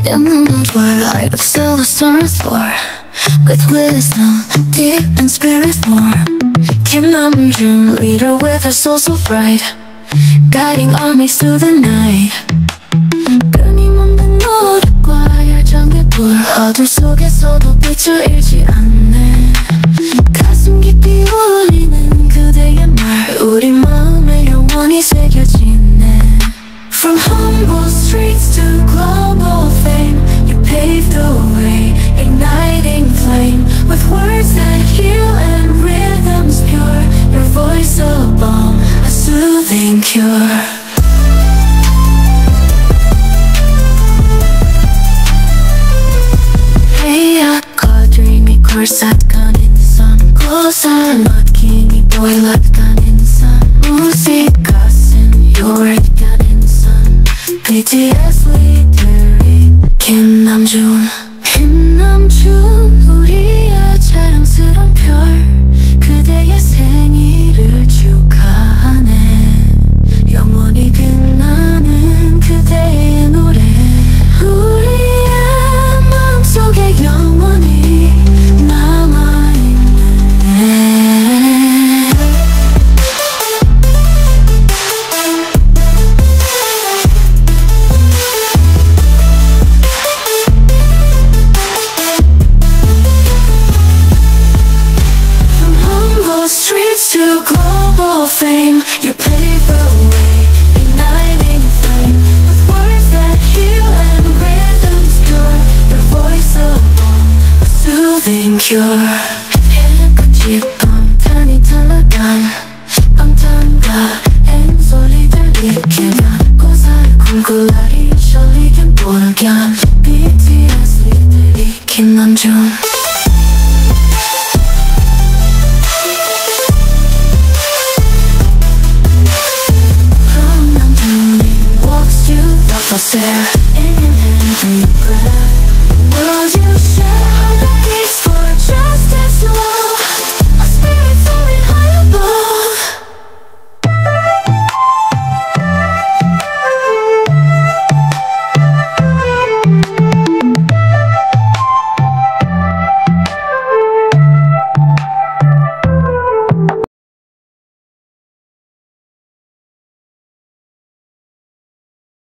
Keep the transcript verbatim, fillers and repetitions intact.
In the mood where I could fill the stars for, with wisdom, deep and spirit warm. Kim Namjoon, leader with her soul so bright, guiding armies through the night. 끊임없는 노력과 열정의 불, 어둠 속에서도 빛을 잃지 않네. 가슴 깊이 울리는 그대의 말, 우리 마음에 영원히 새겨지네. From humble streets to global fame, you paved the way, igniting flame. With words that heal and rhythms pure, your voice a balm, a soothing cure. Korsatkan insan, kosan matkini boylatkan insan, musik kasın yoğurtkan insan. B T S leader Kim Namjoon. Kim Namjoon, 우리의 자랑스런 별, 그대의 생일을 축하하네. 영원히 빛나는 그대의 노래, 우리의 마음속에 영원히 to global fame, you pave the way, igniting flame. With words that heal and rhythms pure, your voice a balm, a soothing cure. 해끝이 방탄이 탈락한 방탄과 엔 소리들 익히면 고사의 굴굴라리 셔리겐 볼견. B T S 리들이 김남준. There in every breath, world you share.